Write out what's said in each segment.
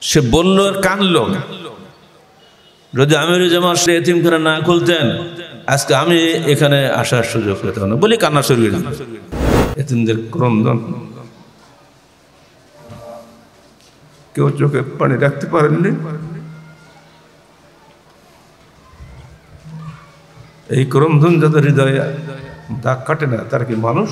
সে বলল আর কানল, যদি আমিরুজ্জামান এতিমখানা না খুলতেন আজকে আমি এখানে আসার সুযোগ পেতাম না, বলি কান্না শুরু হয়ে গেল। এতিমদের ক্রন্দন, কেউ চোখে পানি রাখতে পারেননি। এই ক্রন্দন যাদের হৃদয়ে দাগ কাটে না, তার কি মানুষ?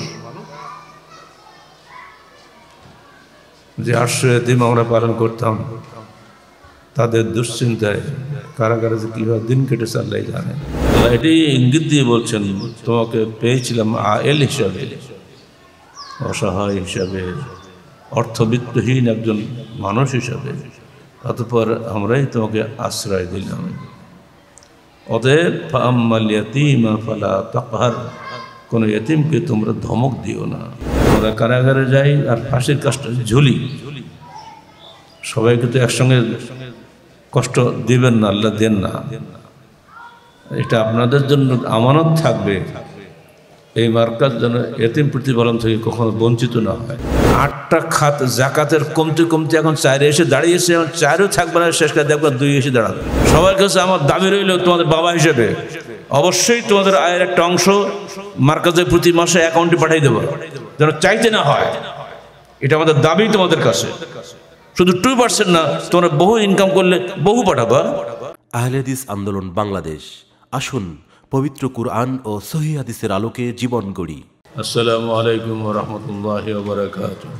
যে 800 এতিম আমরা পালন করতাম, তাদের দুশ্চিন্তায় কারাগারে যে কিভাবে দিন কেটেছে আল্লাহ জানে। এটি ইঙ্গিত দিয়ে বলছেন, তোমাকে পেয়েছিলাম আয়েল হিসাবে, অসহায় হিসাবে, অর্থবিত্তহীন একজন মানুষ হিসাবে, অতঃপর আমরাই তোমাকে আশ্রয় দিলাম। অতএব ফাআম্মাল ইয়াতীমা ফালা তাকহার, কোনো এতিমকে তোমরা ধমক দিও না। আমরা কারাগারে যাই আর ফাঁসির কাজটা ঝুলি, সবাইকে তো একসঙ্গে কষ্ট দিবেন না, আল্লাহ দেন না। এটা আপনাদের জন্য আমানত থাকবে, এই মার্কাজ যেন এতিম প্রতিপালন থেকে কখনো বঞ্চিত না হয়। 8টা খাত জাকাতের কমতে কমতে এখন 4 এসে দাঁড়িয়েছে, এখন 4ও থাকবে না, শেষ করে দেখবেন 2 এসে দাঁড়াবে। সবার কাছে আমার দাবি রইল, তোমাদের বাবা হিসেবে অবশ্যই তোমাদের আয়ের একটা অংশ মার্কাজের প্রতি মাসে অ্যাকাউন্টে পাঠিয়ে দেবো, যেন চাইতে না হয়। এটা আমাদের দাবি তোমাদের কাছে। শুধু 2% না, তোমরা বহু ইনকাম করলে বহু পাঠাবা। আহলে হাদিস আন্দোলন বাংলাদেশ, আসুন পবিত্র কুরআন ও সহিহ হাদিসের আলোকে জীবন গড়ি। আসসালামু আলাইকুম ওয়া রাহমাতুল্লাহি ওয়া বারাকাতুহু।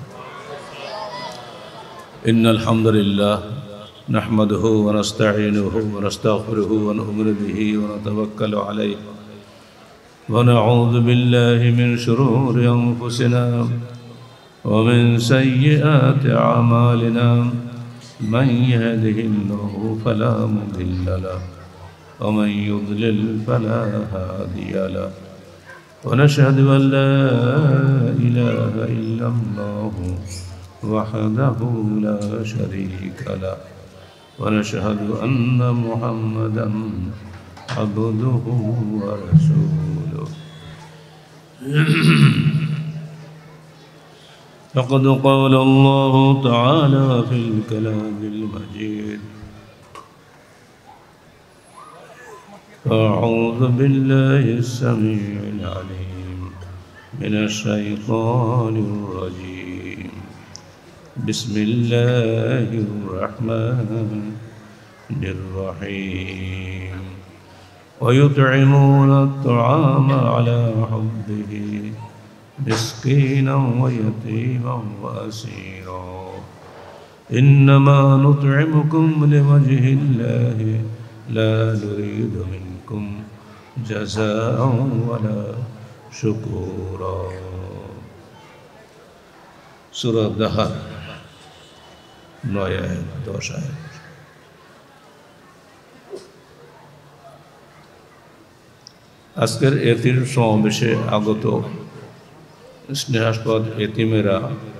ইন্নাল হামদুলিল্লাহ নাহমাদুহু ওয়া নাস্তাঈনুহু ওয়া নাস্তাগফিরুহু ওয়া নু'মিনু বিহি ওয়া নাতাওয়াক্কালু আলাইহি ওয়া নাউযু বিল্লাহি মিন শুরুরি আনফুসিনা ওয়া মিন সাইয়্যাতি আমালিনা। মান ইয়াহদিহিল্লাহু ফালা মুদিল্লা লাহু ওয়া মান ইউদ্লিল ফালা হাদিয়া লাহু। ونشهد أن لا إله إلا الله وحده لا شريك له ونشهد أن محمدا عبده ورسوله. فقد قال الله تعالى في الكلام المجيد: أعوذ بالله السميع العليم من الشيطان الرجيم. بسم الله الرحمن الرحيم. ويطعمون الطعام على حبه مسكينا ويتيما وأسيرا إنما نطعمكم لوجه الله لا نريد منكم جزاء ولا شكورا. সূরা দাহর 9-10 আজকের এতিম সমাবেশে আগত স্নেহাস্পদ এতিমেরা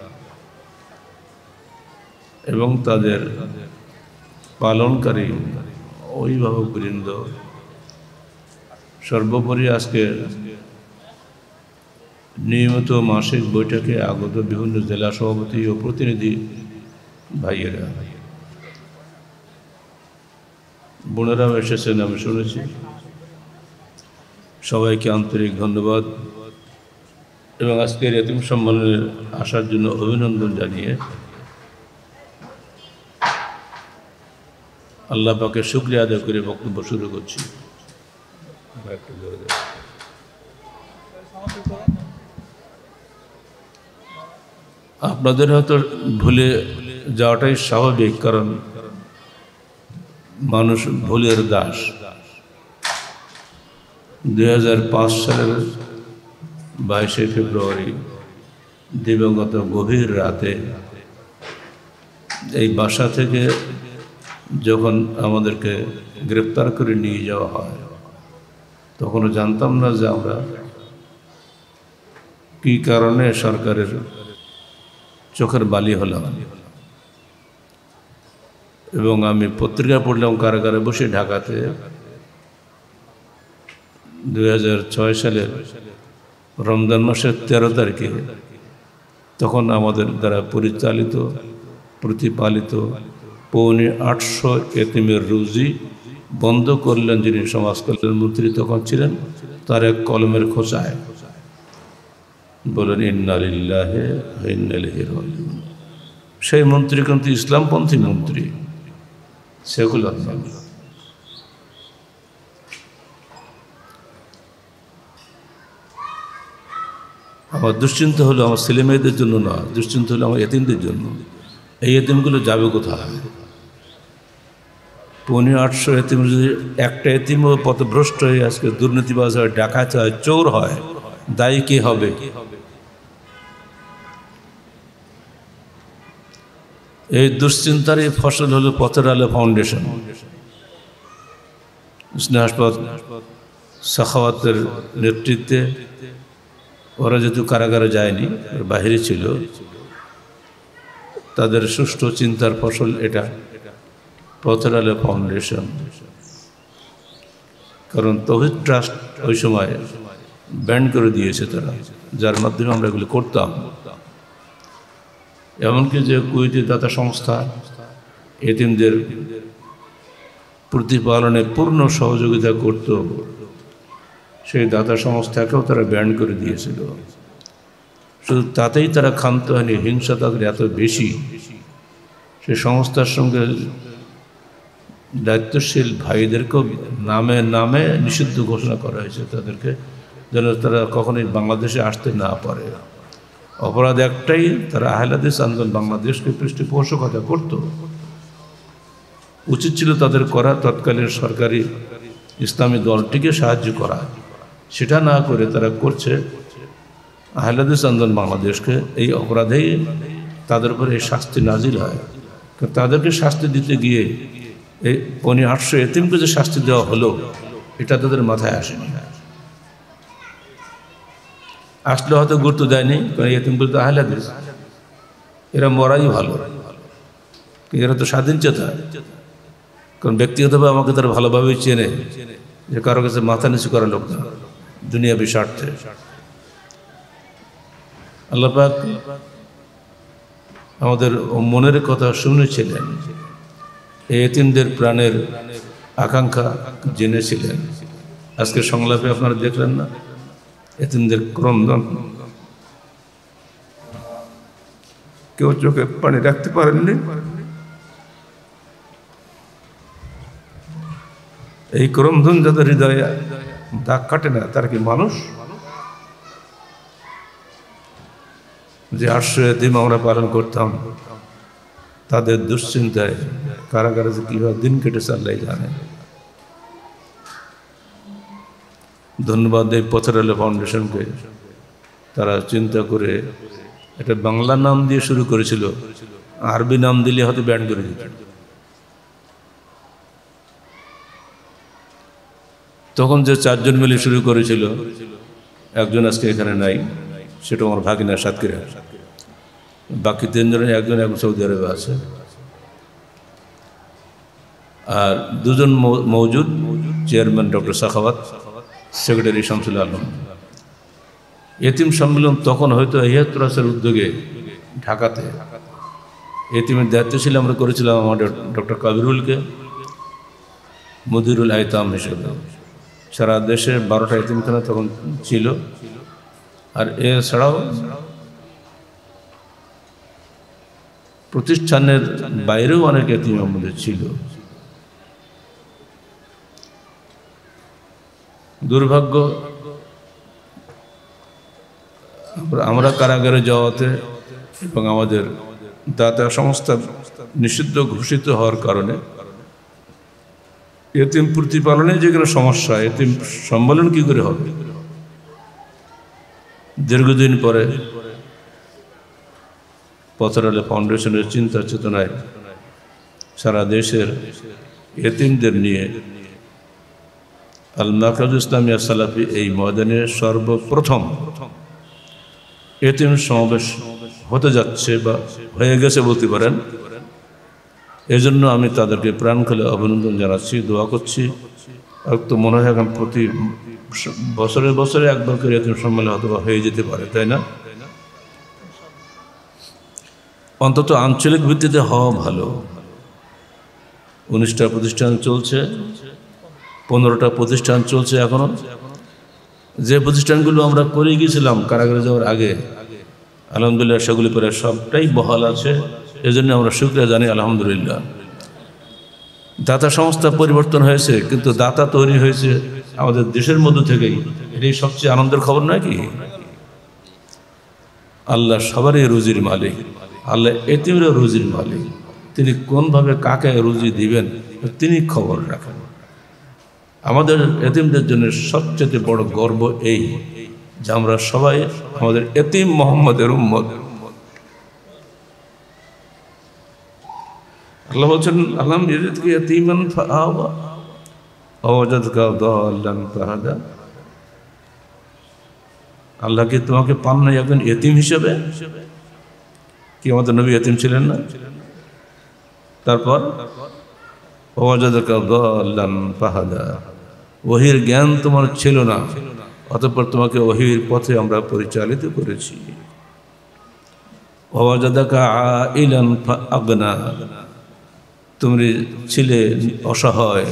এবং তাদের পালনকারী অভিভাবকবৃন্দ, সর্বোপরি আজকে নিয়মিত মাসিক বৈঠকে আগত বিভিন্ন জেলা সভাপতি ও প্রতিনিধি ভাইয়েরা, বোনেরাও এসেছেন আমি শুনেছি। সবাইকে আন্তরিক ধন্যবাদ এবং আজকের এতিম সম্মেলনে আসার জন্য অভিনন্দন জানিয়ে আল্লাহ পাকে শুকরিয়া আদায় করে বক্তব্য শুরু করছি। আপনাদের হয়তো ভুলে যাওয়াটাই স্বাভাবিক, কারণ মানুষ ভুলের দাস। 2005 সালের 22শে ফেব্রুয়ারি দিবাগত গভীর রাতে এই বাসা থেকে যখন আমাদেরকে গ্রেপ্তার করে নিয়ে যাওয়া হয়, তখনও জানতাম না যে আমরা কী কারণে সরকারের চোখের বালি হলাম। এবং আমি পত্রিকা পড়লাম কারাগারে বসে ঢাকাতে 2006 সালের রমজান মাসের 13 তারিখে, তখন আমাদের দ্বারা পরিচালিত, প্রতিপালিত 850 এতিমের রুজি বন্ধ করলেন যিনি সমাজ কল্যাণ মন্ত্রী তখন ছিলেন, তার এক কলমের খোঁচায়। বলেন ইন্না লিল্লাহি ওয়া ইন্না ইলাইহি রাজিউন। সেই মন্ত্রী কিন্তু ইসলামপন্থী মন্ত্রী, সেকুলার নয়। আমার দুশ্চিন্তা হলো আমার ছেলে মেয়েদের জন্য না, দুশ্চিন্তা হলো আমার এতিমদের জন্য। এই এতিমগুলো যাবে কোথায়? 850 এতিম যদি একটা এতিমও পথভ্রষ্ট হয়ে আজকে দুর্নীতিবাজ হয়, ডাকাত হয়, চোর হয়, দায়ী কে হবে? এই দুশ্চিন্তারই ফসল হলো পথের আলো ফাউন্ডেশন। স্নেহাসপদ সাখাওয়াতের নেতৃত্বে ওরা যেহেতু কারাগারে যায়নি, বাহিরে ছিল, তাদের সুষ্ঠু চিন্তার ফসল এটা পথের আলো ফাউন্ডেশন। কারণ তৌহিদ ট্রাস্ট ওই সময় ব্যান করে দিয়েছে তারা, যার মাধ্যমে আমরা এগুলো করতাম। এমনকি যে কুয়েতি দাতা সংস্থা এতিমদের প্রতিপালনে পূর্ণ সহযোগিতা করত, সেই দাতা সংস্থাকেও তারা ব্যান করে দিয়েছিল। শুধু তাতেই তারা ক্ষান্ত হয়নি, হিংসা তাদের এত বেশি, সেই সংস্থার সঙ্গে দায়িত্বশীল ভাইদেরকেও নামে নামে নিষিদ্ধ ঘোষণা করা হয়েছে তাদেরকে, যেন তারা কখনোই বাংলাদেশে আসতে না পারে। অপরাধ একটাই, তারা আহলে হাদিস আন্দোলন বাংলাদেশকে পৃষ্ঠপোষকতা করত। উচিত ছিল তাদের করা তৎকালীন সরকারি ইসলামী দলটিকে সাহায্য করা, সেটা না করে তারা করছে আহলে হাদিস আন্দোলন বাংলাদেশকে। এই অপরাধেই তাদের উপরে এই শাস্তি নাজিল হয়। তাদেরকে শাস্তি দিতে গিয়ে এই 850 এতিমকে যে শাস্তি দেওয়া হলো, এটা তাদের মাথায় আসেনি। আসলে হয়তো গুরুত্ব দেয়নি, কারণ এতিমগুলো তো আহলে হাদিস, এরা মরাই ভালো, এরা তো স্বাধীনচেতা। কারণ ব্যক্তিগতভাবে আমাকে তারা ভালোভাবেই চেনে, যে কারো কাছে মাথা নিচু করার লোক না, দুনিয়াবি স্বার্থে। আল্লাহ পাক আমাদের মনের কথা শুনেছিলেন, এই এতিমদের প্রাণের আকাঙ্ক্ষা জেনেছিলেন। আজকে সংলাপে আপনারা দেখলেন না, এতিমদের ক্রন্দন, কেউ চোখে পানি রাখতে পারেননি। এই ক্রন্দন যাদের হৃদয়ে দাগ কাটে না, তার কি মানুষ? যে 800 এতিম আমরা পালন করতাম, তাদের দুশ্চিন্তায় কারাগারে যে কীভাবে দিন কেটেছে আল্লাহ জানে। ধন্যবাদ এই পথের আলো ফাউন্ডেশনকে, তারা চিন্তা করে এটা বাংলা নাম দিয়ে শুরু করেছিল, আরবি নাম দিলে হয়তো ব্যান করে দিত। তখন যে 4 জন মিলে শুরু করেছিল, একজন আজকে এখানে নাই, সেটা আমার ভাগিনা সাতক্ষীরা। বাকি 3 জনের একজন এখন সৌদি আরবে আছে, আর 2 জন মৌজুদ, chairman doctor Sakhawat, secretary Shamsul Alam. এতিম সম্মেলন তখন হয়তো হিয়াতুরাসের উদ্যোগে ঢাকাতে, এতিমের দায়িত্বশীল আমরা করেছিলাম আমাদের ডক্টর কাবিরুলকে মুদিরুল আইতাম হিসেবে। সারা দেশে 12টা এতিমখানা তখন ছিল, আর এছাড়াও প্রতিষ্ঠানের বাইরেও অনেক এতিম আমাদের ছিল। দুর্ভাগ্য, আমরা কারাগারে যাওয়াতে এবং আমাদের দাতা সংস্থা নিষিদ্ধ ঘোষিত হওয়ার কারণে এতিম প্রতিপালনে যেগুলো সমস্যা, এতিম সম্মেলন কি করে হবে? দীর্ঘদিন পরে পথের আলো ফাউন্ডেশনের চিন্তা চেতনায় সারা দেশের এতিমদের নিয়ে আল মারকাজ ইসলামিয়া সালাফি এই ময়দানে সর্বপ্রথম এতিম সমাবেশ হতে যাচ্ছে বা হয়ে গেছে বলতে পারেন। এজন্য আমি তাদেরকে প্রাণ খুলে অভিনন্দন জানাচ্ছি, দোয়া করছি। আর তো মনে হয় এখন প্রতি বছরে বছরে একবার করে এতিম সম্মেলন অথবা হয়ে যেতে পারে, তাই না? অন্তত আঞ্চলিক ভিত্তিতে হওয়া ভালো। 19টা প্রতিষ্ঠান চলছে, 15টা প্রতিষ্ঠান চলছে এখনো। যে প্রতিষ্ঠানগুলো আমরা করে গিয়েছিলাম কারাগারে যাওয়ার আগে, আলহামদুলিল্লাহ সেগুলি করে সবটাই বহাল আছে। এজন্য আমরা শুকরিয়া জানি আলহামদুলিল্লাহ। দাতা সংস্থা পরিবর্তন হয়েছে, কিন্তু দাতা তৈরি হয়েছে আমাদের দেশের মধ্য থেকেই। এটাই সবচেয়ে আনন্দের খবর নয় কি? আল্লাহ সবারই রুজির মালিক, আল্লাহ এতিমেরও রুজির মালিক। তিনি কোনভাবে কাকে রুজি দিবেন তিনি খবর রাখেন। আমাদের এতিমদের জন্য সবচেয়ে বড় গর্ব এই যে আমরা সবাই আমাদের এতিম মোহাম্মদের উম্মত। আল্লাহ বলছেন আলাম ইয়াজিদকা ইয়াতীমান ফাআওয়া ওয়াজাদকা দাল্লান ফাহাদা। আল্লাহ কি তোমাকে পান নাই একজন এতিম হিসেবে? কি আমাদের নবী এতিম ছিলেন না? তারপর ওয়াজাদকা দাল্লান ফাহাদা, ওহির জ্ঞান তোমার ছিল না, অতঃপর তোমাকে ওহির পথে আমরা পরিচালিত করেছি। ওয়াজাদাকা আইলান ফাআগনা, তুমি ছিলে অসহায়,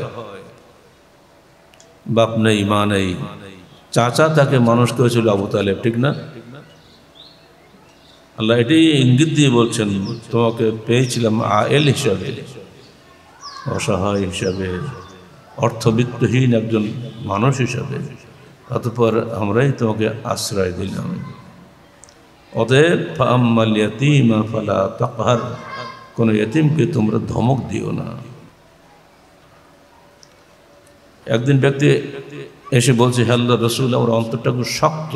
বাপ নেই মা নেই, চাচা তাকে মানুষ করেছিল আবু তালেব, ঠিক না? আল্লাহ এটাই ইঙ্গিত দিয়ে বলছেন তোমাকে পেয়েছিলাম আয়েল হিসাবে, অসহায় হিসাবে, অর্থবিত্তহীন একজন মানুষ হিসাবে, অতঃপর আমরাই তোমাকে আশ্রয় দিলাম। অতএব ফাআম্মাল ইয়াতীমা ফালা তাকহার, কোন এতিমকে তোমরা ধমক দিও না। একদিন ব্যক্তি এসে বলছে, হে আল্লাহর রাসূল, আমার অন্তরটা খুব শক্ত,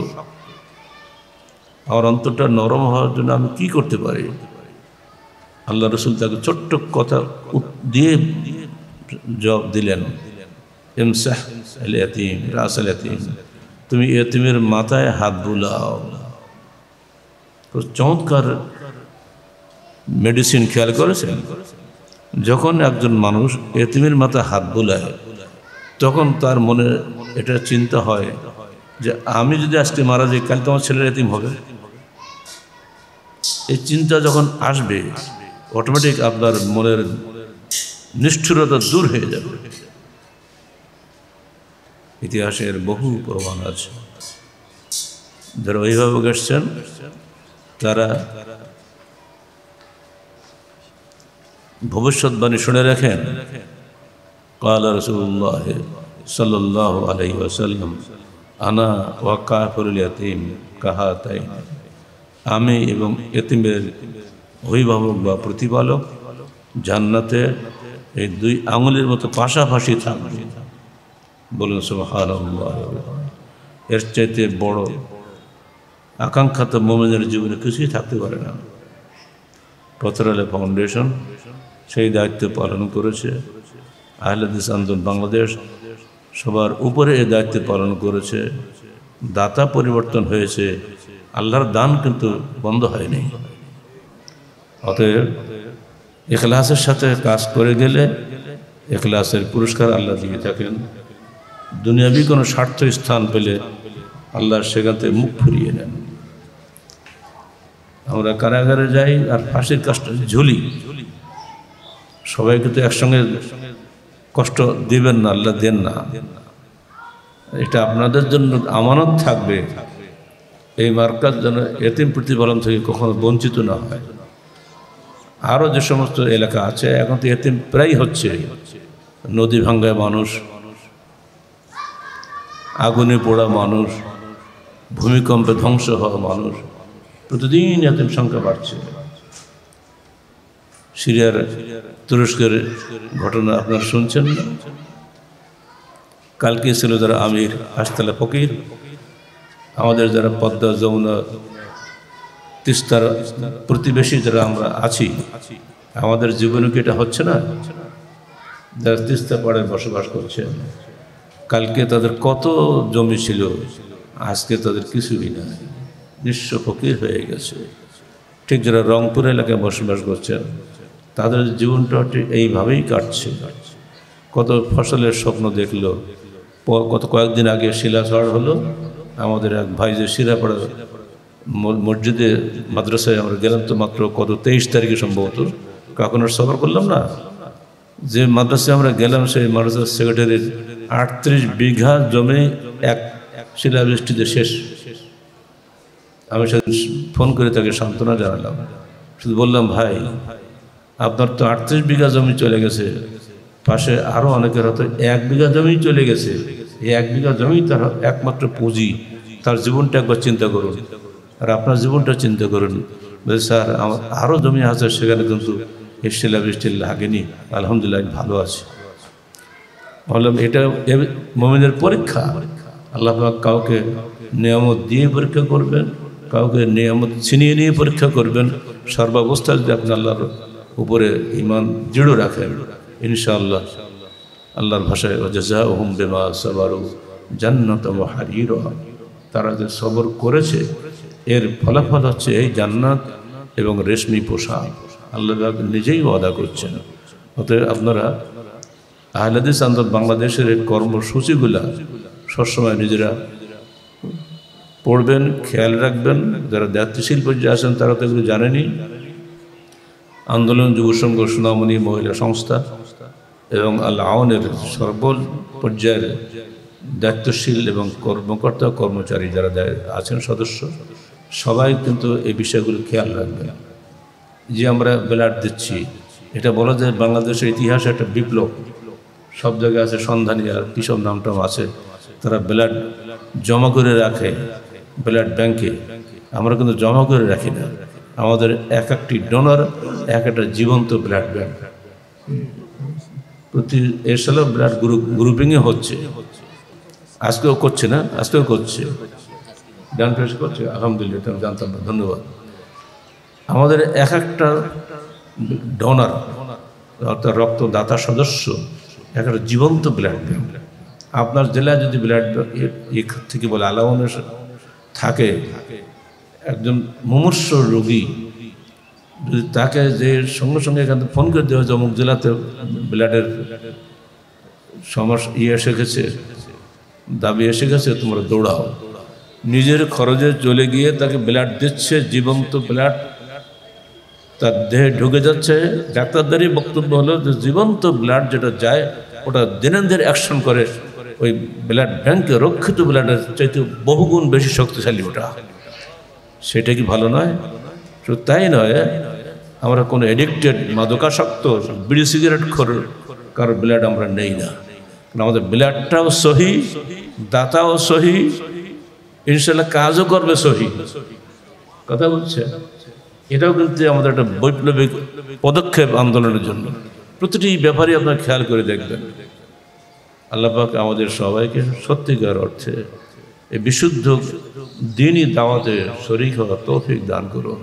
আমার অন্তরটা নরম হওয়ার জন্য আমি কি করতে পারি? আল্লাহ রাসূল তাকে ছোট্ট কথা দিয়ে জবাব দিলেন, ইমসাহ আল ইয়াতীম রাস আল ইয়াতীম, তুমি এতিমের মাথায় হাত বুলাও। চমৎকার মেডিসিন খেয়াল করেছেন? যখন একজন মানুষ এতিমের মাথায় হাত বুলায় তখন তার মনে এটা চিন্তা হয় যে আমি যদি আজকে মারা যাই কাল তোমার ছেলের এতিম হবে। এই চিন্তা যখন আসবে অটোমেটিক আপনার মনের নিষ্ঠুরতা দূর হয়ে যাবে। ইতিহাসের বহু প্রমাণ আছে, যারা ওইভাবে গেছেন তারা ভবিষ্যৎবাণী শুনে রাখেন। ক্বালা রাসূলুল্লাহ সাল্লাল্লাহু আলাইহি ওয়াসাল্লাম আনা ওয়া কাফিরুল ইয়াতীম কাহাতাইন, আমি এবং এতিমের অভিভাবক বা প্রতিপালক জান্নাতে এই দুই আঙুলের মতো পাশাপাশি থাকবে। বলুন সুবহানাল্লাহ। এর চাইতে বড় আকাঙ্ক্ষা তো মুমিনের জীবনে কিছুই থাকতে পারে না। পথর আলী ফাউন্ডেশন সেই দায়িত্ব পালন করেছে। আহলে হাদিস আন্দোলন বাংলাদেশ সবার উপরে এই দায়িত্ব পালন করেছে। দাতা পরিবর্তন হয়েছে, আল্লাহর দান কিন্তু বন্ধ হয়নি। অতএব ইখলাসের সাথে কাজ করে গেলে ইখলাসের পুরস্কার আল্লাহ দিয়ে থাকেন। দুনিয়াবি কোনো স্বার্থ স্থান পেলে আল্লাহ সেখান থেকে মুখ ফিরিয়ে নেন। আমরা কারাগারে যাই আর ফাঁসির কাজটা ঝুলি, সবাইকে তো একসঙ্গে কষ্ট দিবেন না, আল্লাহ দেন না। এটা আপনাদের জন্য আমানত থাকবে, এই মার্কাজ যেন এতিম প্রতিপালন থেকে কখনো বঞ্চিত না হয়। আরও যে সমস্ত এলাকা আছে এখন তো এতিম প্রায় হচ্ছে, নদী ভাঙ্গায় মানুষ, আগুনে পোড়া মানুষ, ভূমিকম্পে ধ্বংস হওয়া মানুষ, প্রতিদিন এতিম সংখ্যা বাড়ছে। সিরিয়ার তুরস্কের ঘটনা আপনারা শুনছেন না? কালকে ছিল যারা আমির আশতালা ফকির, আমাদের যারা পদ্মা যমুনা তিস্তার প্রতিবেশী যারা আমরা আছি, আমাদের জীবনে কি এটা হচ্ছে না? যারা তিস্তা পাড়ায় বসবাস করছে, কালকে তাদের কত জমি ছিল, আজকে তাদের কিছুই না, নিঃস্ব ফকির হয়ে গেছে। ঠিক যারা রংপুর এলাকায় বসবাস করছেন তাদের জীবনটা ঠিক এইভাবেই কাটছে। কত ফসলের স্বপ্ন দেখলো, কত কয়েকদিন আগে শিলাঝড় হলো। আমাদের এক ভাই যে শিরাপাড়া মসজিদে মাদ্রাসায় আমরা গেলাম তো মাত্র কত 23 তারিখে সম্ভবত, কাকুনার সফর করলাম না, যে মাদ্রাসায় আমরা গেলাম সেই মাদ্রাসার সেক্রেটারির 38 বিঘা জমি এক শিলাবৃষ্টিতে শেষ। আমি সেদিন ফোন করে তাকে সান্ত্বনা জানালাম, শুধু বললাম ভাই আপনার তো 38 বিঘা জমি চলে গেছে, পাশে আরও অনেকের হয়তো 1 বিঘা জমি চলে গেছে, এই 1 বিঘা জমি তার একমাত্র পুঁজি, তার জীবনটা একবার চিন্তা করুন আর আপনার জীবনটা চিন্তা করুন। বলে স্যার আমার আরও জমি আছে, সেখানে কিন্তু এই শিলাবৃষ্টি লাগেনি, আলহামদুলিল্লাহ ভালো আছে। বললাম এটা মুমিনের পরীক্ষা, আল্লাহ পাক কাউকে নিয়ামত দিয়ে পরীক্ষা করবেন, কাউকে নিয়ামত ছিনিয়ে নিয়ে পরীক্ষা করবেন। সর্বাবস্থায় যদি আপনি আল্লাহর উপরে ঈমান দৃঢ় রাখেন, ইনশাআল্লাহ আল্লাহর ভাষায় ওয়াজাযাউহুম বিমা সাবারু জান্নাতান ওয়া হারিরা, তারা যে সবর করেছে এর ফলাফল হচ্ছে এই জান্নাত এবং রেশমি পোশাক। আল্লাহ নিজেই ওয়াদা করছেন। অতএব আপনারা আহলে হাদিস আন্দোলন বাংলাদেশের এই কর্মসূচিগুলা সবসময় নিজেরা পড়বেন, খেয়াল রাখবেন। যারা দায়িত্বশীল পর্যায়ে আছেন তারা তো এগুলো জানেনি। আন্দোলন যুব সংঘ, সোনামণি মহিলা সংস্থা এবং আল আওনের সর্ব পর্যায়ের দায়িত্বশীল এবং কর্মকর্তা কর্মচারী যারা আছেন সদস্য, সবাই কিন্তু এই বিষয়গুলো খেয়াল রাখবেন। যে আমরা ব্লাড দিচ্ছি, এটা বলা যায় বাংলাদেশের ইতিহাসে একটা বিপ্লব। সব জায়গায় আছে সন্ধানী আর কী সব নামটাম আছে, তারা ব্লাড জমা করে রাখে ব্লাড ব্যাংকে। আমরা কিন্তু জমা করে রাখি না, আমাদের এক একটি ডোনার এক একটা জীবন্ত ব্লাড ব্যাংক। প্রতি এর সালে ব্লাড গ্রুপিংয়ে হচ্ছে, আজকেও করছে না, আজকেও করছে, ডান ফেস করছে, আলহামদুলিল্লাহ, এটা আমি জানতাম না, ধন্যবাদ। আমাদের এক একটা ডোনার অর্থাৎ রক্তদাতা সদস্য এক একটা জীবন্ত ব্লাড ব্যাংক। আপনার জেলায় যদি ব্লাড থেকে বলে আলাউনের থাকে একজন মুমূর্ষ রোগী, যদি তাকে যে সঙ্গে সঙ্গে এখান থেকে ফোন করে দেওয়া হয় অমুক জেলাতে ব্লাডের সমস্যা এসে গেছে, দাবি এসে গেছে, তোমরা দৌড়াও, নিজের খরচে চলে গিয়ে তাকে ব্লাড দিচ্ছে, জীবন্ত ব্লাড তার দেহে ঢুকে যাচ্ছে। ডাক্তারদেরই বক্তব্য হলো যে জীবন্ত ব্লাড যেটা যায় ওটা দিনের অ্যাকশন করে ওই ব্লাড ব্যাংকে রক্ষিত ব্লাডের চাইতে বহুগুণ বেশি শক্তিশালী ওটা। সেটা কি ভালো নয়? শুধু তাই নয়, আমরা কোনো এডিক্টেড মাদকাসক্ত বিড়ি সিগারেট কারো ব্লাড আমরা নেই না, কারণ আমাদের ব্লাডটাও সহি, দাতাও সহি, ইনশাল্লাহ কাজও করবে সহি। কথা বলছে, এটাও কিন্তু আমাদের একটা বৈপ্লবিক পদক্ষেপ আন্দোলনের জন্য। প্রতিটি ব্যাপারে আপনার খেয়াল করে দেখবেন। আল্লাহ পাক আমাদের সবাইকে সত্যিকার অর্থে এই বিশুদ্ধ দ্বীনি দাওয়াতে শরীক হওয়ার তৌফিক দান করুন।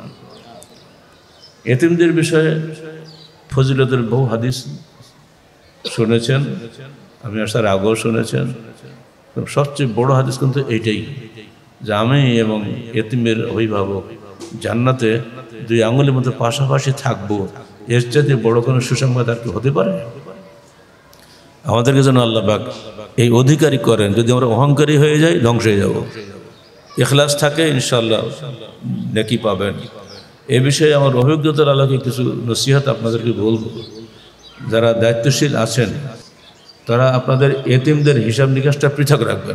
এতিমদের বিষয়ে ফজিলতের বহু হাদিস শুনেছেন, আমি আসার আগেও শুনেছেন। সবচেয়ে বড় হাদিস কিন্তু এইটাই যে আমি এবং এতিমের অভিভাবক জান্নাতে 2 আঙ্গুলের মধ্যে পাশাপাশি থাকবো, এর চাইতে বড় কোনো সুসংবাদ আর কি হতে পারে? আমাদেরকে যেন আল্লাহ পাক এই অধিকারী করেন। যদি আমরা অহংকারী হয়ে যাই, ধ্বংস হয়ে যাব। ইখলাস থাকে, ইনশাআল্লাহ নেকি পাবেন। এ বিষয়ে আমার অভিজ্ঞতার আলোকে কিছু নসিহত আপনাদেরকে বলব। যারা দায়িত্বশীল আছেন তারা আপনাদের এতিমদের হিসাব নিকাশটা পৃথক রাখবেন।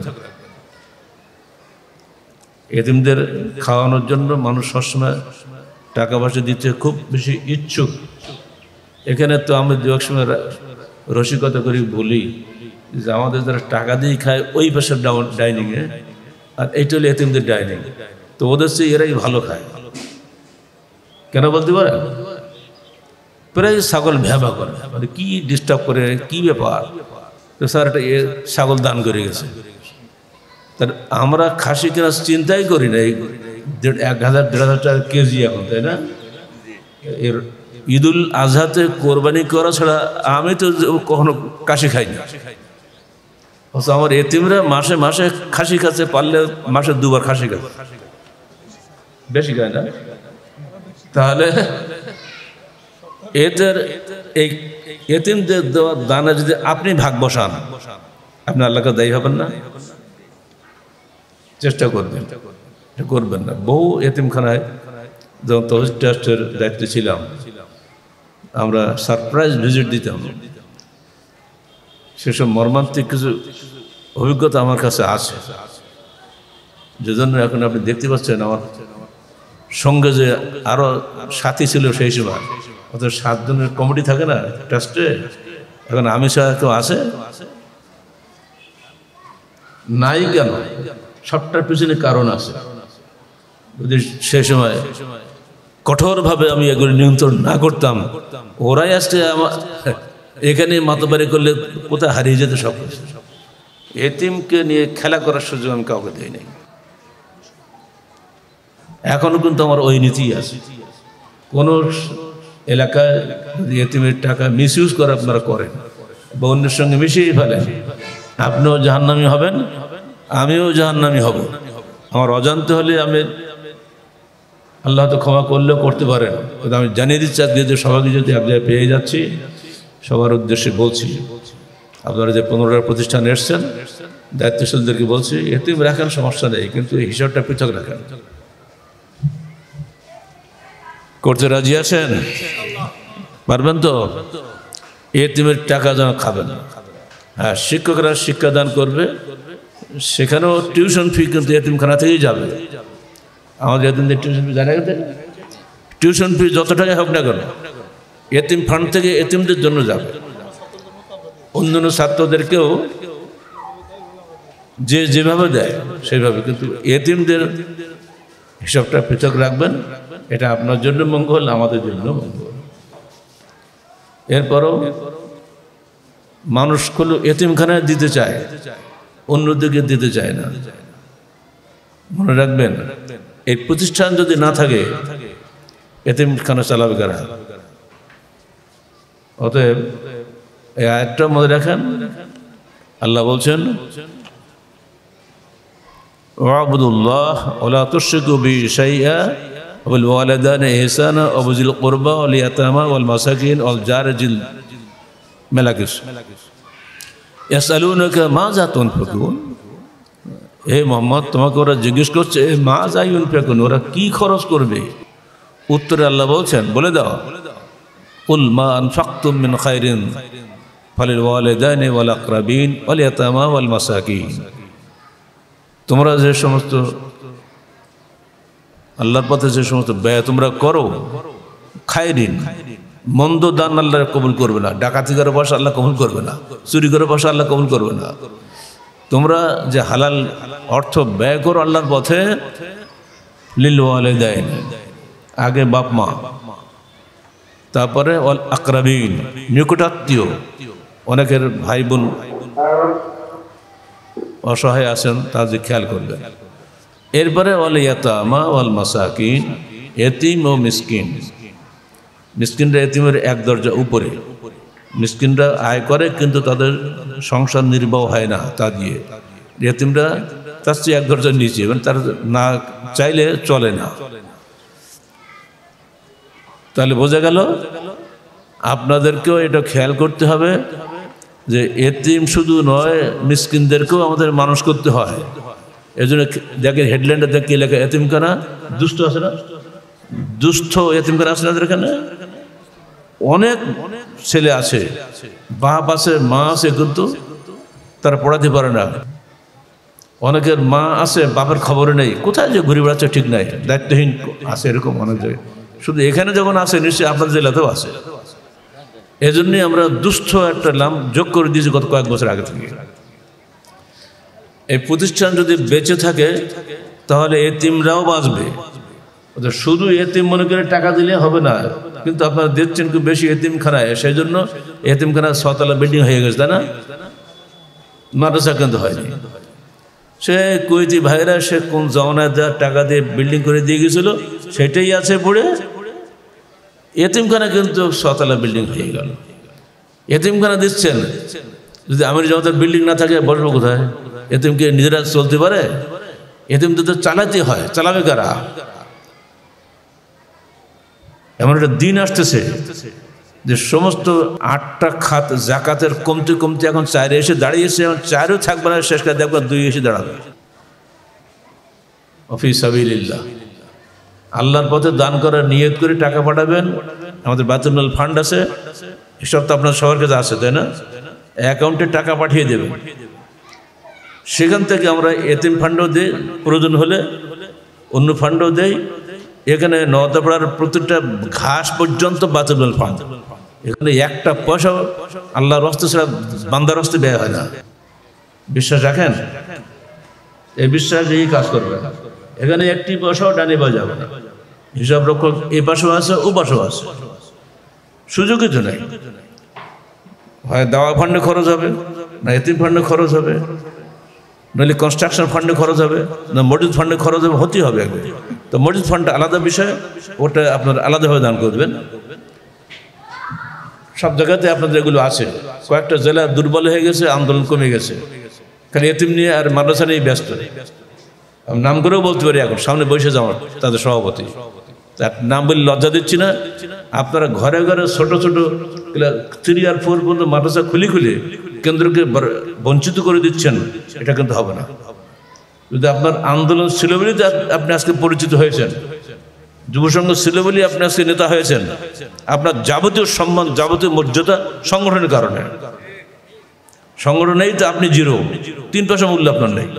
এতিমদের খাওয়ানোর জন্য মানুষ সবসময় টাকা পয়সা দিতে খুব বেশি ইচ্ছুক। এখানে তো আমি দু এক সময় রসিকতা করি বলি যে আমাদের যারা টাকা দিয়ে খায় ওই পাশের ডাইনিংয়ে, আর এইটা হলো এতিমদের ডাইনিং, তো ওদের চেয়ে এরাই ভালো খায়। কেন বলতে পারে? প্রায় ছাগল ভ্যাবা করে, মানে কি ডিস্টার্ব করে, কি ব্যাপার, তো স্যার এটা ছাগল দান করে গেছে। তার আমরা খাসি কেনার চিন্তাই করি না, 1000-1500 টাকা কেজি এখন, তাই না? এর ঈদুল আজহাতে কোরবানি করা ছাড়া আমি তো কখনো কাশি খাই না। অথচ আমার এতিমরা মাসে মাসে খাসি খাচ্ছে, পারলে মাসে 2 বার খাসি খাচ্ছে, বেশি খায় না। তাহলে এদের এই এতিমদের দেওয়া দানা যদি আপনি ভাগ বসান, আপনি আল্লাহকে দায়ী হবেন না? চেষ্টা করবেন, করবেন না। বহু এতিমখানায় যখন তৌহিদ ট্রাস্টের দায়িত্বে ছিলাম, আমরা সারপ্রাইজ ভিজিট দিতাম। সেসব মর্মান্তিক কিছু অভিজ্ঞতা আমার কাছে আছে, যেজন্য এখন আপনি দেখতে পাচ্ছেন আমার সঙ্গে যে আরো সাথী ছিল সেই সময়, অর্থাৎ 7 জনের কমিটি থাকে না ট্রাস্টে, এখন আমি ছাড়া কেউ আছে নাই কেন? সবটার পিছনে কারণ আছে। যদি সেই সময় কঠোরভাবে আমি এগুলো নিয়ন্ত্রণ না করতাম, ওরাই আসছে আমার এখানে মাতবাড়ি করলে কোথায় হারিয়ে যেত সব কিছু। এতিমকে নিয়ে খেলা করার সুযোগ আমি কাউকে দিই নাই। এখনো কিন্তু আমার ওই নীতি আছে। কোন এলাকায় যদি এতিমের টাকা মিসইউজ করে আপনারা করেন বা অন্যের সঙ্গে মিশিয়ে ফেলেন, আপনিও জাহান্নামী হবেন, আমিও জাহান্নামী হব। আমার অজান্তে হলে আমি আল্লাহ তো ক্ষমা করলেও করতে পারেন, কিন্তু আমি জানিয়ে দিচ্ছি আজকে যে সবাইকে যদি এক জায়গায় পেয়ে যাচ্ছি, সবার উদ্দেশ্যে বলছি, আপনারা যে 15টা প্রতিষ্ঠান এসছেন, দায়িত্বশীলদেরকে বলছি এতিম রাখেন, সমস্যা নেই, কিন্তু এই হিসাবটা পৃথক রাখেন। করতে রাজি আছেন? পারবেন তো? এতিমের টাকা যেন খাবেন। হ্যাঁ, শিক্ষকরা শিক্ষাদান করবে, সেখানেও টিউশন ফি কিন্তু এতিমখানা থেকেই যাবে। আমাদের এতিমদের টিউশন ফি জানা গেছে, টিউশন ফি যত টাকা হোক না কেন এতিম ফান্ড থেকে এতিমদের জন্য যাবে। অন্যান্য ছাত্রদেরকেও যে যেভাবে দেয় সেইভাবে, কিন্তু এতিমদের হিসাবটা পৃথক রাখবেন। এটা আপনার জন্য মঙ্গল, আমাদের জন্য মঙ্গল। এরপরও মানুষ হলো এতিমখানায় দিতে চায়, অন্যদিকে দিতে চায় না। মনে রাখবেন, এই প্রতিষ্ঠান যদি না থাকে এতিমখানা চালাবে কারা? অতএব এই আয়াতটা মনে রাখেন। আল্লাহ বলছেন ওয়াবুদুল্লাহ ওয়ালা তুশরিকু বিহি শাইআ ওয়াল ওয়ালিদাইনি ইহসানা ওয়া বিযিল কুরবা ওয়াল ইয়াতামা ওয়াল মাসাকিন ওয়াল জারি জিল মেলাকিস ইয়াসআলুনাকা মাযা তুনফিকুন। হে মুহাম্মদ, তোমাকে ওরা জিজ্ঞেস করছে মাযা ইউনফিকুন, ওরা কি খরচ করবে? উত্তরে আল্লাহ বলছেন, বলে দাও, কুল মা আনফাকতুম মিন খায়রিন ফালিল ওয়ালিদাইনি ওয়াল আকরাবিন ওয়াল ইয়াতামা ওয়াল মাসাকিন। তোমরা যে সমস্ত আল্লাহর পথে যে সমস্ত ব্যয় তোমরা করো, খায়রিন মন্দ দান আল্লাহ কবুল করবে না, ডাকাতি করে পয়সা আল্লাহ কবুল করবে না, চুরি করে পয়সা আল্লাহ কবুল করবে না। তোমরা যে হালাল অর্থ ব্যয় করো আল্লাহর পথে, লিল ওয়ালিদাইন আগে বাপ মা, তারপরে ওয়াল আকরাবিন নিকটাত্মীয়, অনেকের ভাই বোন অসহায় আছেন, তাদের খেয়াল করবেন। এরপরে ওয়াল ইয়াতামা ওয়াল মাসাকিন, এতিম ও মিসকিন। মিসকিনরা এতিমের এক দরজা উপরে। মিসকিনরা আয় করে কিন্তু তাদের সংসার নির্বাহ হয় না তা দিয়ে। এতিমরা তার চেয়ে এক দরজার নিচে, এবং তার না চাইলে চলে না। তাহলে বোঝা গেল আপনাদেরকেও এটা খেয়াল করতে হবে যে এতিম শুধু নয়, মিসকিনদেরকেও আমাদের মানুষ করতে হয়। এই জন্য দেখেন হেডলাইনটা দেখে লেখা এতিমখানা দুস্থ আছে না, দুস্থ এতিমখানা আছে না এখানে। অনেক ছেলে আছে, বাপ আছে, মা আছে, কিন্তু তারা পড়াতে পারে না। অনেকের মা আছে, বাপের খবরে নেই, কোথায় যে ঘুরে বেড়াচ্ছে ঠিক নাই, দায়িত্বহীন আছে, এরকম অনেক জায়গায়। শুধু এখানে যখন আছে, নিশ্চয়ই আপনার জেলাতেও আছে। এজন্যই আমরা দুস্থ একটা নাম যোগ করে দিয়েছি গত কয়েক বছর আগে থেকে। এই প্রতিষ্ঠান যদি বেঁচে থাকে তাহলে এতিমরাও বাঁচবে। শুধু এতিম মনে করে টাকা দিলে হবে না, কিন্তু আপনারা দেখছেন খুব বেশি এতিমখানায়, সেই জন্য এতিমখানা 6 তলা বিল্ডিং হয়ে গেছে, তাই না? মাদ্রাসা কিন্তু হয়নি। সে কুয়েতি ভাইরা সে কোন জমানায় দেওয়ার টাকা দিয়ে বিল্ডিং করে দিয়ে গেছিল, সেটাই আছে পড়ে। এতিমখানা কিন্তু 6 তলা বিল্ডিং হয়ে গেল। এতিমখানা দিচ্ছেন, যদি আমির জামাতের বিল্ডিং না থাকে বসবো কোথায়? এতিমকে নিজেরা চলতে পারে? এতিমদের তো চালাতে হয়, চালাবে কারা? এমন একটা দিন আসতেছে যে সমস্ত 8টা খাত জাকাতের কমতে কমতে এখন 4-এ এসে দাঁড়িয়েছে। এখন 4-ও থাকবে না, শেষ করে দেখবেন 2 এসে দাঁড়াবে। ফি সাবিলিল্লাহ, আল্লাহর পথে দান করার নিয়ত করে টাকা পাঠাবেন। আমাদের বায়তুল মাল ফান্ড আছে, এসব তো আপনার সবার কাছে আছে, তাই না? অ্যাকাউন্টে টাকা পাঠিয়ে দেবেন, সেখান থেকে আমরা এতিম ফান্ডও দিই, প্রয়োজন হলে অন্য ফান্ডও দেই। এখানে নওদাপাড়ার প্রতিটা ঘাস পর্যন্ত বাঁচাবেল ফান্ড, এখানে একটা পয়সা আল্লাহর হস্তে ছাড়া বান্দার হস্তে ব্যয় হয় না। বিশ্বাস রাখেন, এই বিশ্বাস এই কাজ করবে। এখানে একটি পয়সাও ডানে বা যাবে না। হিসাব রক্ষক এই পাশেও আছে, ও পাশেও আছে, সুযোগই তো নেই। হয় দাওয়া ফান্ডে খরচ হবে, না এতিম ফান্ডে খরচ হবে, নইলে কনস্ট্রাকশন ফান্ডে খরচ হবে, না মসজিদ ফান্ডে খরচ হবে, হতেই হবে একবার। তো মসজিদ ফান্ডটা আলাদা বিষয়, ওটা আপনার আলাদাভাবে দান করবেন। সব জায়গাতে আপনাদের এগুলো আছে। কয়েকটা জেলা দুর্বল হয়ে গেছে, আন্দোলন কমে গেছে, খালি এতিম নিয়ে আর মাদ্রাসা নিয়ে ব্যস্ত। আমি নাম করেও বলতে পারি, এখন সামনে বসে যাওয়ার তাদের সভাপতি, তার নাম বলে লজ্জা দিচ্ছি না। আপনারা ঘরে ঘরে ছোট ছোট 3 আর 4 পর্যন্ত মাদ্রাসা খুলে খুলে কেন্দ্রকে বঞ্চিত করে দিচ্ছেন, এটা কিন্তু হবে না। যদি আপনার আন্দোলন ছিল বলেই আপনি আজকে পরিচিত হয়েছেন, যুবসংঘ ছিল বলেই আপনি আজকে নেতা হয়েছেন, আপনার যাবতীয় সম্মান, যাবতীয় মর্যাদা সংগঠনের কারণে। সংগঠন নেই তো আপনি জিরো, 3 পয়সা মূল্য আপনার নেই।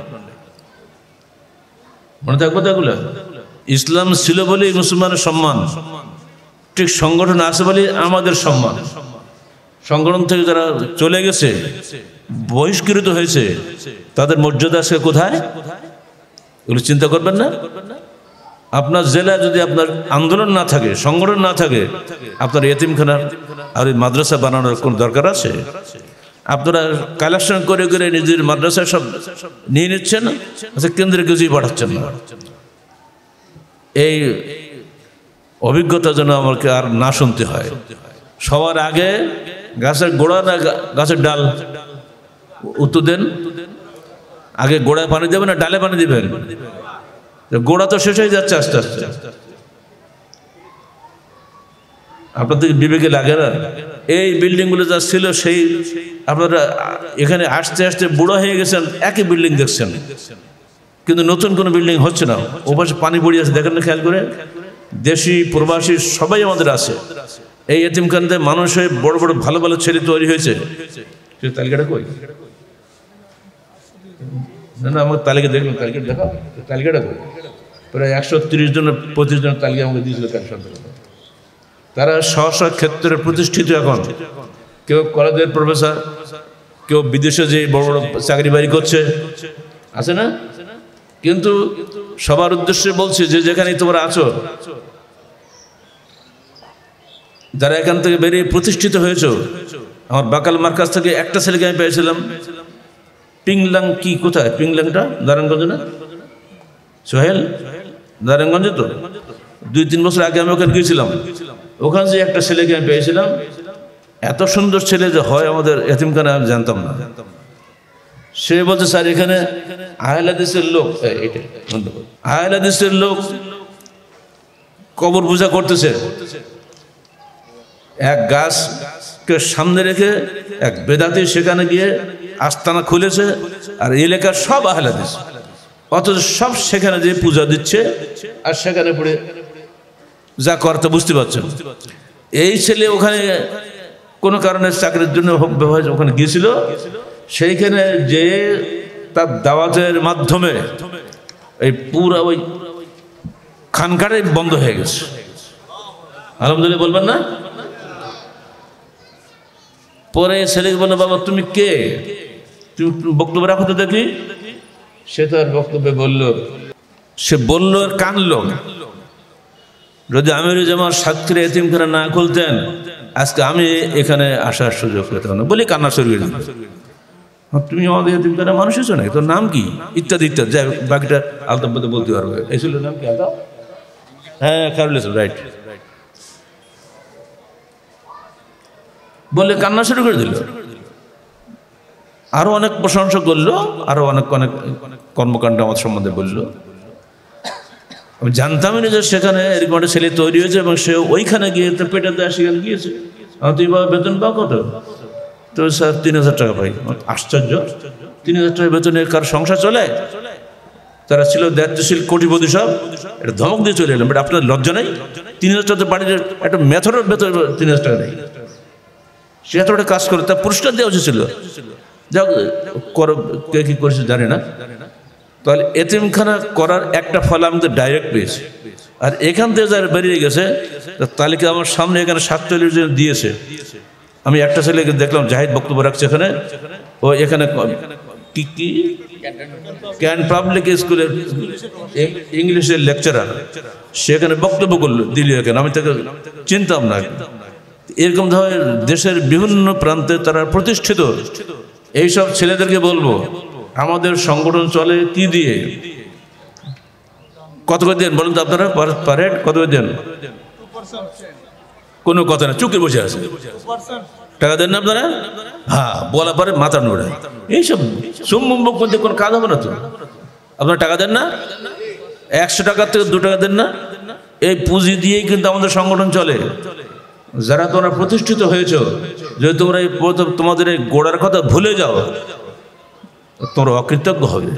মনে থাকবো তো এগুলো। ইসলাম ছিল বলেই মুসলমানের সম্মান, ঠিক সংগঠন আছে বলেই আমাদের সম্মান। সংগঠন থেকে যারা চলে গেছে, বহিষ্কৃত হয়েছে, তাদের মর্যাদা আজকে কোথায়? এগুলো চিন্তা করবেন না। আপনার জেলায় যদি আপনার আন্দোলন না থাকে, সংগঠন না থাকে, আপনার এতিমখানার আর মাদ্রাসা বানানোর কোন দরকার আছে? আপনারা কালেকশন করে করে নিজের মাদ্রাসা সব নিয়ে নিচ্ছেন, আচ্ছা কেন্দ্রে কিছুই পাঠাচ্ছেন না। এই অভিজ্ঞতা যেন আমাকে আর না শুনতে হয়। সবার আগে গাছের গোড়া না গাছের ডাল? উত্তর দেন। আগে গোড়ায় পানি দেবেন না ডালে পানি দিবেন? গোড়া তো শেষ হয়ে যাচ্ছে আস্তে আস্তে। আপনাদের বিবেকে লাগে না? এই বিল্ডিংগুলো যা ছিল, সেই আপনারা এখানে আসতে আসতে বুড়ো হয়ে গেছেন, একই বিল্ডিং দেখছেন, কিন্তু নতুন কোনো বিল্ডিং হচ্ছে না। ওপাশে পানি পড়ে আছে, দেখেন না খেয়াল করে? দেশি প্রবাসী সবাই আমাদের আছে। এই এতিমখানাতে মানুষ হয়ে বড় বড় ভালো ভালো ছেলে তৈরি হয়েছে। সেই তালিকাটা কই? না না, আমাকে তালিকা দেখলাম, তালিকা দেখা, তালিকাটা কই? প্রায় 130 জন 25 জনের তালিকা আমাকে দিয়েছিল ক্যান্সার। তারা স্ব ক্ষেত্রে প্রতিষ্ঠিত। এখন কেউ কলেজের প্রফেসর, কেউ বিদেশে যে বড় বড় চাকরি বাড়ি করছে, আছে না? কিন্তু সবার উদ্দেশ্যে বলছি যে যেখানে তোমরা আছো, যারা এখান থেকে বেরিয়ে প্রতিষ্ঠিত হয়েছো, আমার বাকাল মার্কাজ থেকে একটা ছেলেকে আমি পেয়েছিলাম, পিংলাং কি কোথায়? পিংলাংটা নারায়ণগঞ্জ না? সোহেল নারায়ণগঞ্জে তো। 2-3 বছর আগে আমি ওখানে গিয়েছিলাম, ওখানে যে একটা ছেলেকে আমি পেয়েছিলাম, এত সুন্দর ছেলে যে হয় আমাদের এতিমখানা আমি জানতাম না। সে বলছে স্যার এখানে আহলে হাদিসের লোক, আহলে হাদিসের লোক কবর পূজা করতেছে। এক গাছকে সামনে রেখে এক বেদাতি সেখানে গিয়ে আস্তানা খুলেছে, আর এলাকার সব আহলে হাদিস, অথচ সব সেখানে যে পূজা দিচ্ছে আর সেখানে পড়ে যা করতে, বুঝতে পারছেন? এই ছেলে ওখানে কোনো কারণে চাকরির জন্য ওখানে গিয়েছিল, সেইখানে যে তার দাওয়াতের মাধ্যমে এই পুরা ওই খানকাটাই বন্ধ হয়ে গেছে। আলহামদুলিল্লাহ বলবেন না? পরে ছেলেকে বললো, বাবা তুমি কে? তুমি বক্তব্য রাখো তো দেখি। সে তো আর বক্তব্যে সে বললো আর কানলো। যদি আমিরুজ্জামান সাতক্ষীরা এতিমখানা না খুলতেন, আজকে আমি এখানে আসার সুযোগ পেতাম না বলে কান্না শুরু করে দিল। তুমি আমাদের এতিমখানা মানুষ এসো না, তোর নাম কি? ইত্যাদি ইত্যাদি, যাই বাকিটা আলতাফ বলতে পারবে। এই ছিল নাম কি? আলতাফ? হ্যাঁ, খারুল ইসলাম, রাইট। বলে কান্না শুরু করে দিল। আরো অনেক প্রশংসা করলো, আরো অনেক অনেক কর্মকাণ্ড আমার সম্বন্ধে বললো। আমি জানতামই না যে সেখানে এরকম একটা ছেলে তৈরি হয়েছে, এবং সে ওইখানে গিয়ে তো পেটাতে সেখানে গিয়েছে। তুই বাবা বেতন পাও কত? তো স্যার 3000 টাকা পাই। আশ্চর্য, 3000 টাকা বেতনে কার সংসার চলে? তারা ছিল দায়িত্বশীল কোটিপতি সব, এটা ধমক দিয়ে চলে এলাম। বাট আপনার লজ্জা নেই? 3000 টাকা বাড়ির একটা মেথরের বেতন 3000 টাকা নেই। সে এতটা কাজ করে, তার পুরস্কার দেওয়া উচিত ছিল। যাক, কে কী করেছে জানি না। তাহলে এতিমখানা করার একটা ফল আমি তো ডাইরেক্ট পেয়েছি। আর এখান থেকে যারা বেরিয়ে গেছে তালিকা আমার সামনে এখানে 47 জন দিয়েছে। আমি একটা ছেলেকে দেখলাম, জাহিদ বক্তব্য রাখছে এখানে, ও এখানে কি ক্যান পাবলিক স্কুলের ইংলিশের লেকচারার, সেখানে বক্তব্য করলো, দিল এখানে। আমি তাকে চিনতাম না। এরকম ধরনের দেশের বিভিন্ন প্রান্তে তারা প্রতিষ্ঠিত। এইসব ছেলেদেরকে বলবো, আমাদের সংগঠন চলে কি দিয়ে? কত করে দেন বলুন তো আপনারা? পার হেড কত করে দেন? কোনো কথা না, চুকে বসে আছে। টাকা দেন না আপনারা? হ্যাঁ, বলা পরে মাথা নোড়ে। এইসব সম্মুখ করতে কোনো কাজ হবে না তো। আপনারা টাকা দেন না? 100 টাকার থেকে 2 টাকা দেন না? এই পুঁজি দিয়েই কিন্তু আমাদের সংগঠন চলে। যারা তোমরা প্রতিষ্ঠিত হয়েছ, যদি তোমরা এই তোমাদের এই গোড়ার কথা ভুলে যাও, তোমরা অকৃতজ্ঞ হবে।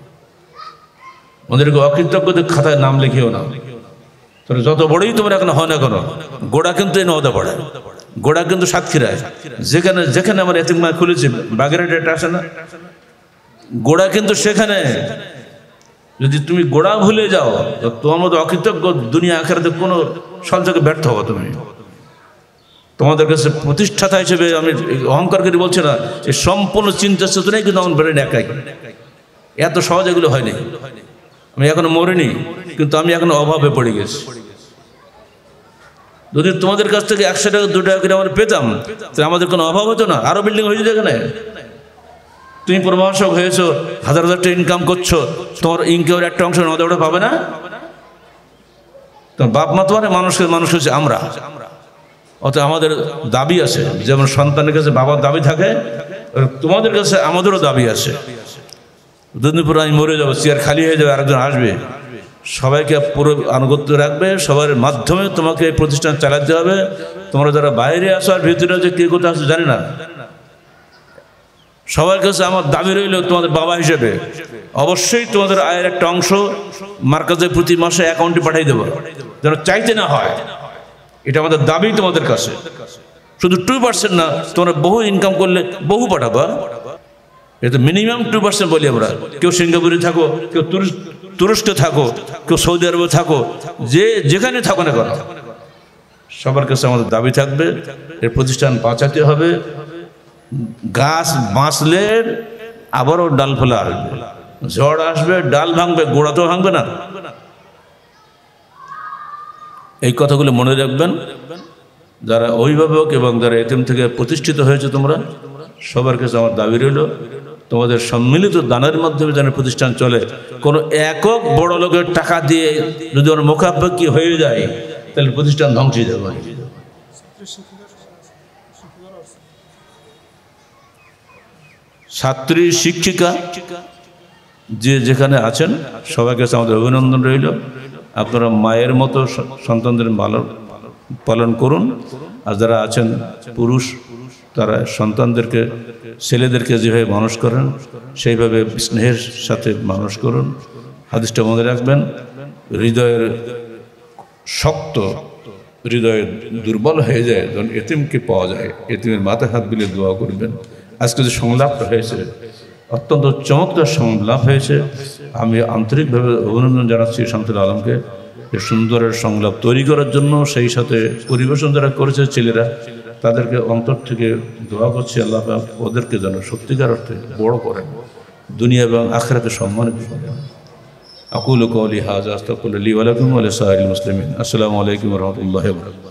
ওদেরকে অকৃতজ্ঞদের খাতায় নাম লিখিও না। তোমরা যত বড়ই তোমরা এখন হয় না কেন, গোড়া কিন্তু এই নদা পড়ে, গোড়া কিন্তু সাতক্ষীরায়। যেখানে যেখানে আমার এতিমখানা খুলেছি, বাগেরহাটে আসে না, গোড়া কিন্তু সেখানে। যদি তুমি গোড়া ভুলে যাও, তোমার মতো অকৃতজ্ঞ দুনিয়া আখেরাতে কোনো সঞ্চয়কে ব্যর্থ হবো তুমি। তোমাদের কাছে প্রতিষ্ঠাতা হিসেবে আমি অহংকার করে বলছি না, এই সম্পূর্ণ চিন্তা চেতনাই কিন্তু আমার ব্রেন একাই। এত সহজ এগুলো হয়নি। আমি এখনো মরিনি, কিন্তু আমি এখনো অভাবে পড়ে গেছি। যদি তোমাদের কাছ থেকে 100 টাকা 2 টাকা করে আমরা পেতাম, তাহলে আমাদের কোনো অভাব হতো না। আরো বিল্ডিং হয়ে যেত এখানে। তুমি প্রভাষক হয়েছো, 1000 টাকা ইনকাম করছো, তোমার ইনকামের একটা অংশ নদে ওটা পাবে না? তোমার বাপ মা তো মানে মানুষ হচ্ছে আমরা। অর্থাৎ আমাদের দাবি আছে, যেমন সন্তানের কাছে বাবার দাবি থাকে, তোমাদের কাছে আমাদেরও দাবি আছে। দুদিন পর আমি মরে যাবো, চেয়ার খালি হয়ে যাবে, আরেকজন আসবে, সবাইকে পুরো আনুগত্য রাখবে, সবার মাধ্যমে তোমাকে এই প্রতিষ্ঠান চালাতে হবে। তোমরা যারা বাইরে আসো আর ভিতরে যে কে কোথায় আসো জানি না, সবার কাছে আমার দাবি রইল, তোমাদের বাবা হিসেবে অবশ্যই তোমাদের আয়ের একটা অংশ মার্কাজে প্রতি মাসে অ্যাকাউন্টে পাঠিয়ে দেবো, যেন চাইতে না হয়। এটা আমাদের দাবি তোমাদের কাছে। শুধু 2% না, তোমরা বহু ইনকাম করলে বহু পাঠাবা। এটা মিনিমাম 2% বলি আমরা। কেউ সিঙ্গাপুরে থাকো, কেউ তুরস্কে থাকো, কেউ সৌদি আরবে থাকো, যেখানে থাকো না কেন, সবার কাছে আমাদের দাবি থাকবে, এর প্রতিষ্ঠান বাঁচাতে হবে। গাছ বাঁচলে আবারও ডাল ফেলা আসবে, ঝড় আসবে, ডাল ভাঙবে, গোড়া তো ভাঙবে না। এই কথাগুলো মনে রাখবেন। যারা অভিভাবক এবং যারা এতিম থেকে প্রতিষ্ঠিত হয়েছে, তোমরা সবার কাছে আমার দাবি রইল, তোমাদের সম্মিলিত দানের মাধ্যমে যেন প্রতিষ্ঠান চলে। কোনো একক বড় লোকের টাকা দিয়ে যদি ওর মুখাপেক্ষি হয়ে যায়, তাহলে প্রতিষ্ঠান ধ্বংস হয়ে যাবে। ছাত্রী শিক্ষিকা যে যেখানে আছেন, সবার কাছে আমাদের অভিনন্দন রইল। আপনারা মায়ের মতো সন্তানদের পালন করুন। আর যারা আছেন পুরুষ, তারা সন্তানদেরকে, ছেলেদেরকে যেভাবে মানুষ করেন সেইভাবে স্নেহের সাথে মানুষ করুন। হাদিসটা মনে রাখবেন, হৃদয়ের শক্ত, হৃদয়ে দুর্বল হয়ে যায় যখন এতিমকে পাওয়া যায়। এতিমের মাথায় হাত বিলিয়ে দোয়া করবেন। আজকে যে সংলাপটা হয়েছে, অত্যন্ত চমৎকার সংলাপ হয়েছে। আমি আন্তরিকভাবে অভিনন্দন জানাচ্ছি শামসুল আলমকে, যে সুন্দরের সংলাপ তৈরি করার জন্য। সেই সাথে পরিবেশন যারা করেছে ছেলেরা, তাদেরকে অন্তর থেকে দোয়া করছি, আল্লাহ ওদেরকে যেন সত্যিকার অর্থে বড় করেন, দুনিয়া এবং আখিরাতে সম্মানিত করেন। আকুলু কওলি হাযা আস্তাগফিরুল্লাহ লি ওয়া লাকুম ওয়া লিসাইরিল মুসলিমিন। আসসালামু আলাইকুম ওয়া রাহমাতুল্লাহি ওয়া বারাকাতুহু।